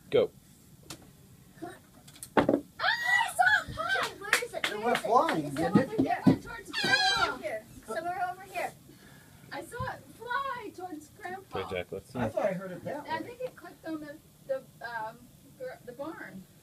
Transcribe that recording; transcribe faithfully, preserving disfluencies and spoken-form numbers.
Go. Ah, I saw it pop! Where is it? It Where went is flying, it? didn't it? It went towards Grandpa. Here. Somewhere over here. I saw it fly towards Grandpa. Okay, Jack, let's see. I thought I heard it that way. I think it clicked on the the um, gr- the barn.